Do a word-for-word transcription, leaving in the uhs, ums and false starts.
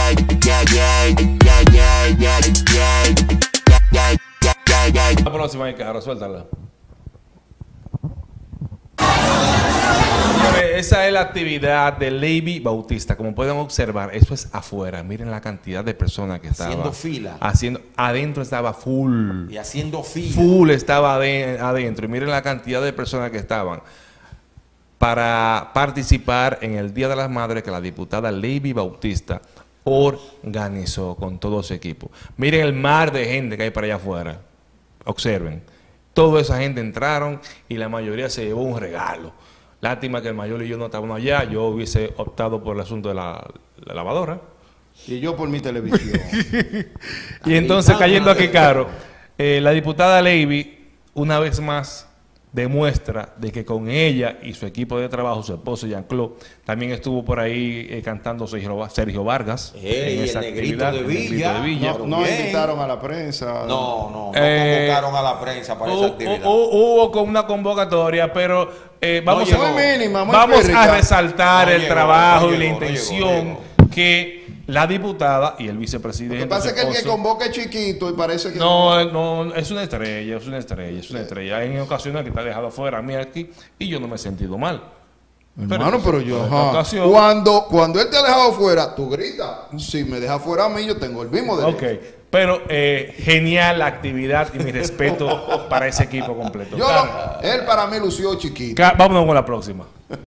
La próxima hay que suéltala. Esa es la actividad de Levi Bautista. Como pueden observar, eso es afuera. Miren la cantidad de personas que estaban haciendo fila. Haciendo, adentro estaba full. Y haciendo fila. Full estaba adentro. Y miren la cantidad de personas que estaban para participar en el Día de las Madres que la diputada Levi Bautista organizó con todo su equipo. Miren el mar de gente que hay para allá afuera. Observen. Toda esa gente entraron y la mayoría se llevó un regalo. Lástima que el mayor y yo no estábamos allá. Yo hubiese optado por el asunto de la, la lavadora. Y yo por mi televisión. Y entonces, cayendo aquí caro, eh, la diputada Levi, una vez más, demuestra de que con ella y su equipo de trabajo, su esposo Jean-Claude, también estuvo por ahí eh, cantando Sergio, Sergio Vargas. Hey, en esa el negrito actividad, de el Villa. negrito de Villa. No, no invitaron a la prensa. No, no, no Eh, convocaron a la prensa para esa actividad. Hubo, hubo con una convocatoria, pero eh, vamos, No a, muy mínima, muy vamos pírrica. a resaltar No el llegó, trabajo no y la llegó, no intención llegó, no que la diputada y el Lo vicepresidente. que pasa es que el que esposo- convoca es chiquito y parece que... No, no, es una estrella, es una estrella, es una estrella. Hay en ocasiones que está dejado afuera a mí aquí y yo no me he sentido mal. Hermano, pero yo, en esta ajá. ocasión- Cuando, cuando él te ha dejado fuera, tú gritas. Si me deja fuera a mí, yo tengo el mismo derecho. Ok, pero eh, genial la actividad y mi respeto para ese equipo completo. Yo Car- lo- él para mí lució chiquito. Car- vámonos con la próxima.